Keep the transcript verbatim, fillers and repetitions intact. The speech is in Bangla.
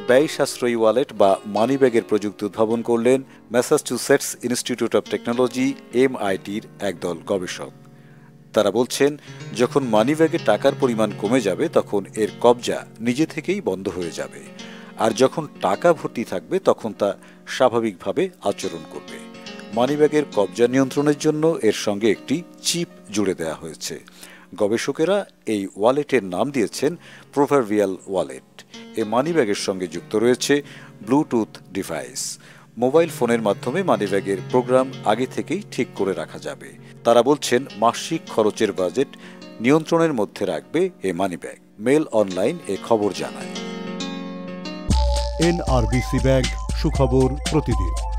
ব্যয় সাশ্রয়ী ওয়ালেট বা মানিব্যাগের প্রযুক্তি উদ্ভাবন করলেন ম্যাসাচুসেটস ইনস্টিটিউট অব টেকনোলজি এমআইটির একদল গবেষক। তারা বলছেন, যখন মানিব্যাগে টাকার পরিমাণ কমে যাবে তখন এর কবজা নিজে থেকেই বন্ধ হয়ে যাবে, আর যখন টাকা ভর্তি থাকবে তখন তা স্বাভাবিকভাবে আচরণ করবে। মানিব্যাগের কবজা নিয়ন্ত্রণের জন্য এর সঙ্গে একটি চিপ জুড়ে দেওয়া হয়েছে। গবেষকেরা এই ওয়ালেটের নাম দিয়েছেন প্রভারভিয়াল ওয়ালেট। এ মানিব্যাগের সঙ্গে যুক্ত রয়েছে ব্লুটুথ ডিভাইস। মোবাইল ফোনের মাধ্যমে মানিব্যাগের প্রোগ্রাম আগে থেকেই ঠিক করে রাখা যাবে। তারা বলছেন, মাসিক খরচের বাজেট নিয়ন্ত্রণের মধ্যে রাখবে এ মানিব্যাগ। মেল অনলাইন এ খবর জানায়। এনআরবিসি ব্যাংক, সুখবর প্রতিদিন।